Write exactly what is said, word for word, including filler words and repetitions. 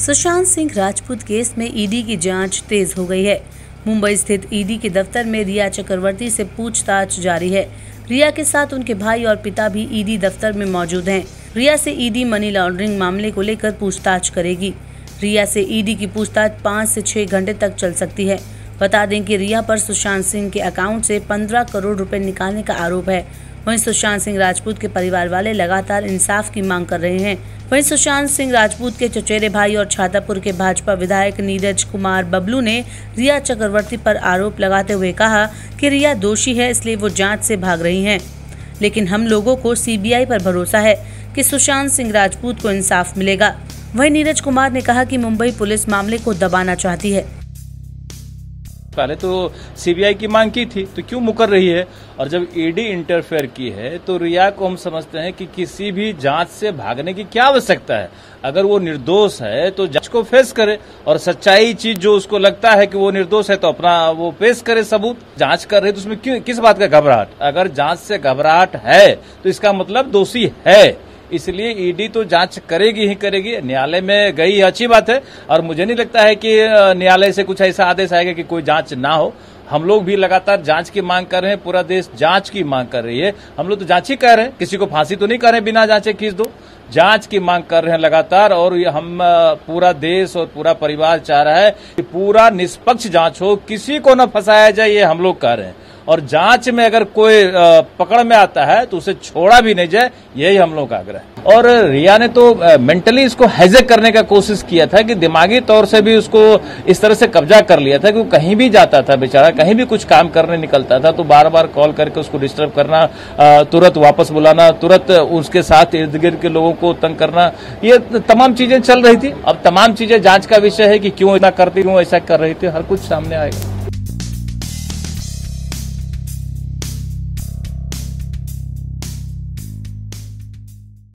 Sushant Singh Rajput case में ED की जांच तेज हो गई है। मुंबई स्थित ईडी के दफ्तर में रिया चक्रवर्ती से पूछताछ जारी है। रिया के साथ उनके भाई और पिता भी ईडी दफ्तर में मौजूद हैं। रिया से ईडी मनी लॉन्ड्रिंग मामले को लेकर पूछताछ करेगी। रिया से ईडी की पूछताछ पाँच से छह घंटे तक चल सकती है। बता दें कि रिया पर सुशांत सिंह के अकाउंट से पंद्रह करोड़ रुपए निकालने का आरोप है। वहीं सुशांत सिंह राजपूत के परिवार वाले लगातार इंसाफ की मांग कर रहे हैं। वहीं सुशांत सिंह राजपूत के चचेरे भाई और छातापुर के भाजपा विधायक नीरज कुमार बबलू ने रिया चक्रवर्ती पर आरोप लगाते हुए कहा कि रिया दोषी है, इसलिए वो जांच से भाग रही हैं। लेकिन हम लोगों को सीबीआई पर भरोसा है कि सुशांत सिंह राजपूत को इंसाफ मिलेगा। वहीं नीरज कुमार ने कहा कि मुंबई पुलिस मामले को दबाना चाहती है। पहले तो सीबीआई की मांग की थी, तो क्यों मुकर रही है? और जब ईडी इंटरफेयर की है तो रिया को हम समझते हैं कि किसी भी जांच से भागने की क्या आवश्यकता है। अगर वो निर्दोष है तो जांच को फेस करे, और सच्चाई चीज जो उसको लगता है कि वो निर्दोष है तो अपना वो पेश करे सबूत। जांच कर रहे तो उसमें क्यों, किस बात का घबराहट? अगर जांच से घबराहट है तो इसका मतलब दोषी है, इसलिए ईडी तो जांच करेगी ही करेगी। न्यायालय में गई अच्छी बात है, और मुझे नहीं लगता है कि न्यायालय से कुछ ऐसा आदेश आएगा कि कोई जांच ना हो। हम लोग भी लगातार जांच की मांग कर रहे हैं, पूरा देश जांच की मांग कर रही है। हम लोग तो जांच ही कर रहे हैं, किसी को फांसी तो नहीं कर रहे हैं बिना जांचे खींच दो। जांच की मांग कर रहे हैं लगातार, और हम पूरा देश और पूरा परिवार चाह रहा है कि पूरा निष्पक्ष जांच हो, किसी को न फंसाया जाए, ये हम लोग कह रहे हैं। और जांच में अगर कोई पकड़ में आता है तो उसे छोड़ा भी नहीं जाए, यही हम लोग का आग्रह है। और रिया ने तो मेंटली इसको हाईजैक करने का कोशिश किया था कि दिमागी तौर से भी उसको इस तरह से कब्जा कर लिया था कि वो कहीं भी जाता था बेचारा, कहीं भी कुछ काम करने निकलता था तो बार बार कॉल करके उसको डिस्टर्ब करना, तुरंत वापस बुलाना, तुरंत उसके साथ इर्द गिर्द के लोगों को तंग करना, ये तमाम चीजें चल रही थी। अब तमाम चीजें जांच का विषय है कि क्यों इतना करती, क्यों ऐसा कर रही थी, हर कुछ सामने आएगा।